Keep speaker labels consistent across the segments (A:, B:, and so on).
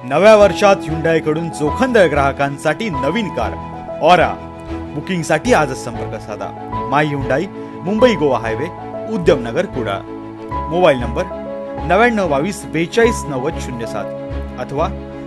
A: नव्या वर्षात Hyundaiकडून चोखंदळ ग्राहकांसाठी नवीन कार ऑरा बुकिंगसाठी आजच संपर्क साधा. My Hyundai, Mumbai Goa highway, Udyamnagar, Kudal. Mobile number 9922 42 90 07 अथवा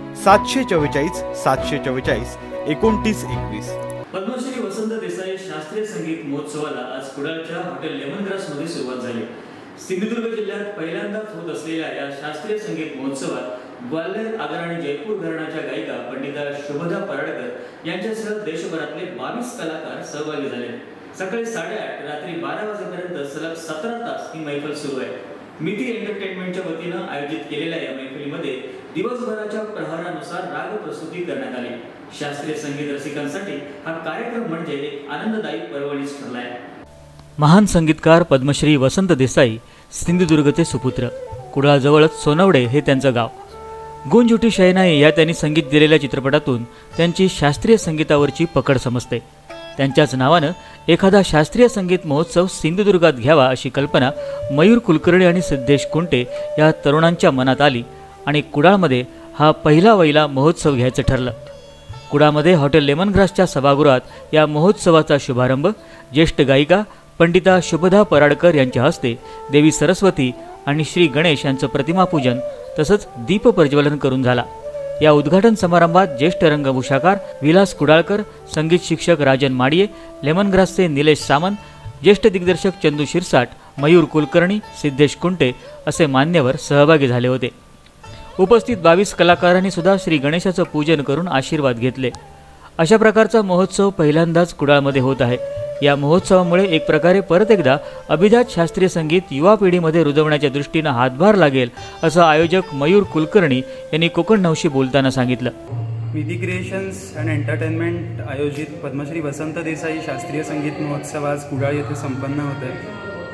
A: 744 744 29 21.
B: पद्मश्री वसंत देसाई शास्त्रीय संगीत महोत्सवाला आज कुडाळच्या हॉटेल लेमनग्रास मध्ये सुरुवात झाली. सिंधुदुर्ग जिल्ह्यात पहिल्यांदाच होत असलेल्या या शास्त्रीय संगीत महोत्सवात ग्वाल्हेर, आगर आणि जयपूर घराण्याच्या गायिका पंडिता शुभदा पराडकर यांच्यासह देशभरातले 22 कलाकार सहभागी झाले. सकाळी 8:30 रात्री 12 वाजेपर्यंत सलग 17 तास ही मैफल सुरू आहे. मिती एंटरटेनमेंटच्या वतीनं आयोजित केलेल्या या मैफलीमध्ये दिवसभराच्या प्रहारानुसार राग प्रस्तुती करण्यात आली. शास्त्रीय संगीत रसिकांसाठी हा कार्यक्रम म्हणजे एक आनंददायी पर्वणीच ठरलाय.
C: महान संगीतकार पद्मश्री वसंत देसाई सिंधुदुर्गचे सुपुत्र. कुडाळजवळच सोनवडे हे त्यांचं गाव. गुंज उठी शहनाई या त्यांनी संगीत दिलेल्या चित्रपटातून त्यांची शास्त्रीय संगीतावरची पकड समजते. त्यांच्याच नावानं एखादा शास्त्रीय संगीत महोत्सव सिंधुदुर्गात घ्यावा अशी कल्पना मयूर कुलकर्णी आणि सिद्धेश कुंटे या तरुणांच्या मनात आली आणि कुडाळमध्ये हा पहिला वहिला महोत्सव घ्यायचं ठरलं. कुडाळमध्ये हॉटेल लेमनग्रासच्या सभागृहात या महोत्सवाचा शुभारंभ ज्येष्ठ गायिका पंडिता शुभदा पराडकर यांच्या हस्ते देवी सरस्वती आणि श्री गणेश यांचं प्रतिमापूजन तसंच दीप प्रज्वलन करून झाला. या उद्घाटन समारंभात ज्येष्ठ रंगभूषाकार विलास कुडाळकर, संगीत शिक्षक राजन माडिये, लेमनग्रासचे निलेश सामंत, ज्येष्ठ दिग्दर्शक चंदू शिरसाट, मयूर कुलकर्णी, सिद्धेश कुंटे असे मान्यवर सहभागी झाले होते. उपस्थित 22 कलाकारांनी सुद्धा श्री गणेशाचं पूजन करून आशीर्वाद घेतले. अशा प्रकारचा महोत्सव पहिल्यांदाच कुडाळमध्ये होत आहे. या महोत्सवामुळे एक प्रकारे परत एकदा अभिजात शास्त्रीय संगीत युवा पिढीमध्ये रुजवण्याच्या दृष्टीनं हातभार लागेल असं आयोजक मयूर कुलकर्णी यांनी कोकण नऊशी बोलताना सांगितलं.
D: मिती क्रिएशन्स अँड एंटरटेनमेंट आयोजित पद्मश्री वसंत देसाई शास्त्रीय संगीत महोत्सव आज कुडाळ येथे संपन्न होत आहे.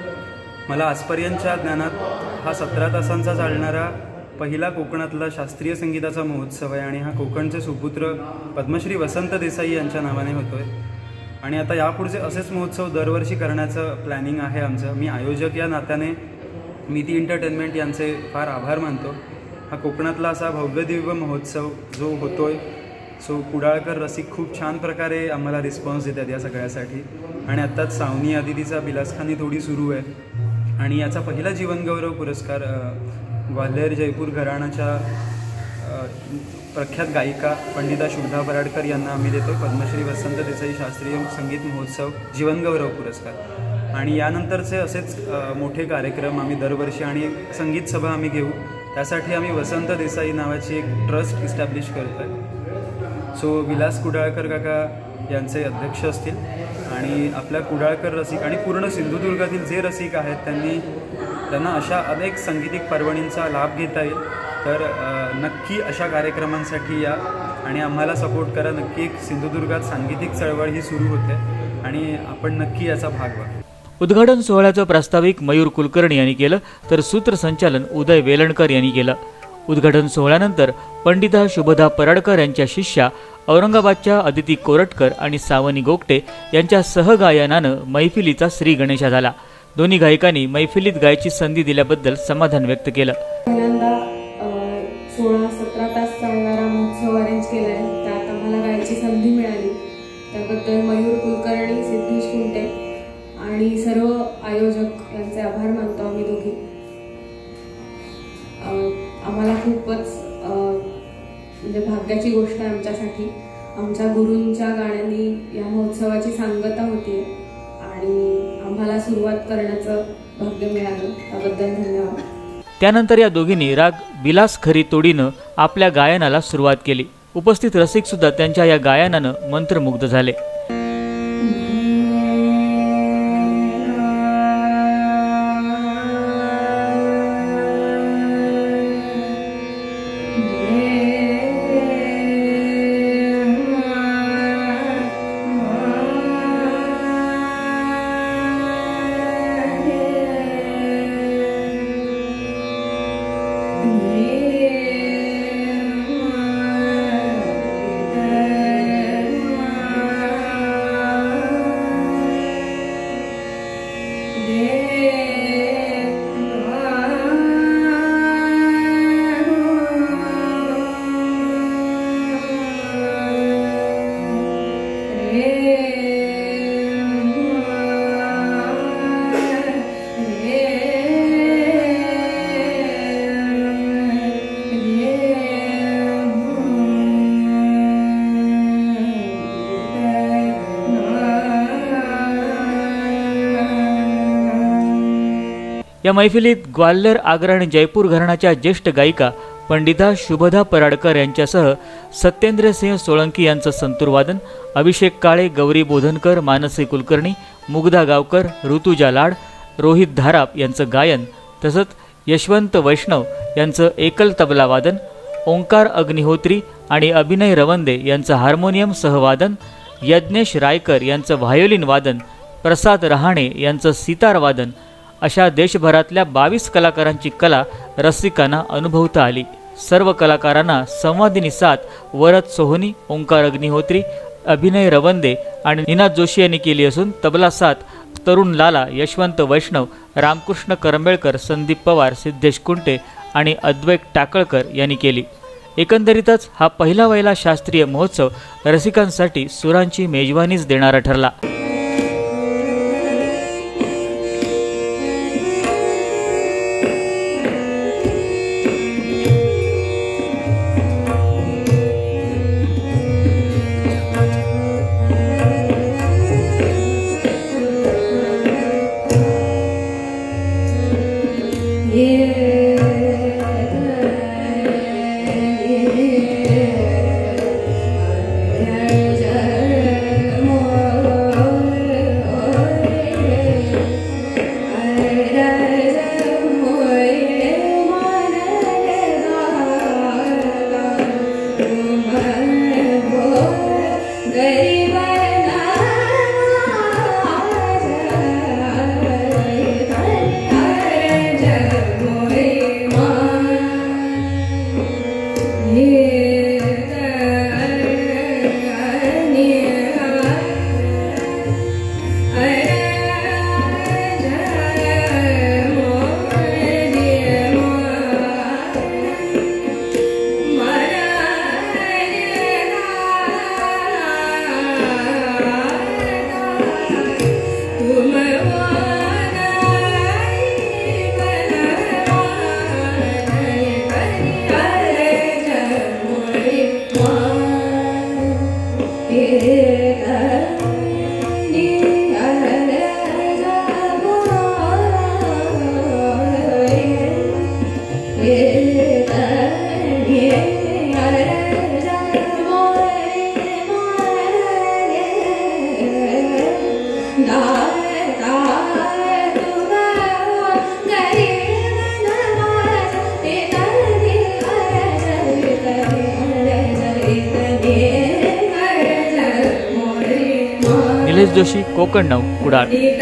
D: मला आजपर्यंतच्या ज्ञानात हा 17 तासांचा चालणारा पहिला कोकणातला शास्त्रीय संगीताचा महोत्सव आहे आणि हा कोकणचे सुपुत्र पद्मश्री वसंत देसाई यांच्या नावाने होतोय. आणि आता यापुढचे असेच महोत्सव दरवर्षी करण्याचं प्लॅनिंग आहे आमचं. मी आयोजक या नात्याने मिती एंटरटेनमेंट यांचे फार आभार मानतो. हा कोकणातला असा भव्यदिव्य महोत्सव जो होतोय सो कुडाळकर रसिक खूप छान प्रकारे आम्हाला रिस्पॉन्स देतात या सगळ्यासाठी. आणि आत्ताच सावनी आदितीचा बिलासखानी थोडी सुरू आहे आणि याचा पहिला जीवनगौरव पुरस्कार ग्वाल्हेर जयपूर घराण्याच्या प्रख्यात गायिका पंडिता शुभदा पराडकर यांना आम्ही देतो पद्मश्री वसंत देसाई शास्त्रीय संगीत महोत्सव जीवनगौरव पुरस्कार. आणि यानंतरचे असेच मोठे कार्यक्रम आम्ही दरवर्षी आणि संगीत सभा आम्ही घेऊ. त्यासाठी आम्ही वसंत देसाई नावाची एक ट्रस्ट इस्टॅब्लिश करतो आहे. सो विलास कुडाळकर काका यांचे अध्यक्ष असतील आणि आपल्या कुडाळकर रसिक आणि पूर्ण सिंधुदुर्गातील जे रसिक आहेत त्यांना अशा अनेक सांगीतिक पर्वणींचा लाभ घेता येईल. तर नक्की अशा कार्यक्रमांसाठी या आणि आम्हाला सपोर्ट करा. नक्की एक सिंधुदुर्गात सांगीतिक चळवळ ही सुरू होते आणि आपण नक्की याचा भाग व्हा.
C: उद्घाटन सोहळ्याचं प्रास्ताविक मयूर कुलकर्णी यांनी केलं तर सूत्रसंचालन उदय वेलणकर यांनी केलं. उद्घाटन सोहळ्यानंतर पंडिता शुभदा पराडकर यांच्या शिष्या औरंगाबादच्या अदिती कोरटकर आणि सावनी गोगटे यांच्या सहगायनानं मैफिलीचा श्री गणेशा झाला. दोन्ही गायकांनी मैफिलीत गायची संधी दिल्याबद्दल समाधान व्यक्त केलं.
E: 16-17 तास चालणारा महोत्सव अरेंज केला आहे. त्यात आम्हाला गायची संधी मिळाली. त्याबद्दल मयूर कुलकर्णी, सिद्धेश कुंटे आणि सर्व आयोजक यांचे आभार मानतो आम्ही दोघी. आम्हाला खूपच म्हणजे भाग्याची गोष्ट आहे आमच्यासाठी. आमच्या गुरूंच्या गाण्यांनी या महोत्सवाची सांगता होती आणि आम्हाला सुरुवात करण्याचं भाग्य मिळालं. त्याबद्दल धन्यवाद.
C: त्यानंतर या दोघींनी राग बिलास खरी तोडीनं आपल्या गायनाला सुरुवात केली. उपस्थित रसिक सुद्धा त्यांच्या या गायनानं मंत्रमुग्ध झाले. या मैफिलीत ग्वाल्हेर, आग्रा आणि जयपूर घराण्याच्या ज्येष्ठ गायिका पंडिता शुभदा पराडकर यांच्यासह सत्येंद्रसिंह सोळंकी यांचं संतूर वादन, अभिषेक काळे, गौरी बोधनकर, मानसी कुलकर्णी, मुग्धा गावकर, ऋतुजा लाड, रोहित धाराप यांचं गायन, तसंच यशवंत वैष्णव यांचं एकल तबला वादन, ओंकार अग्निहोत्री आणि अभिनय रवंदे यांचं हार्मोनियम सहवादन, यज्ञेश रायकर यांचं व्हायोलिन वादन, प्रसाद रहाणे यांचं सितार वादन अशा देशभरातल्या 22 कलाकारांची कला रसिकांना अनुभवता आली। सर्व कलाकारांना संवादिनी साथ वरद सोहनी, ओंकार अग्निहोत्री, अभिनय रवंदे आणि निनाद जोशी यांनी केली असून तबला साथ तरुण लाला, यशवंत वैष्णव, रामकृष्ण करंबेळकर, संदीप पवार, सिद्धेश कुंटे आणि अद्वैत टाकळकर यांनी केली। एकंदरीतच हा पहिला वहिला शास्त्रीय महोत्सव रसिकांसाठी सुरांची मेजवानीच देणारा ठरला। निलेश जोशी, कोकण 9, कुडाळ।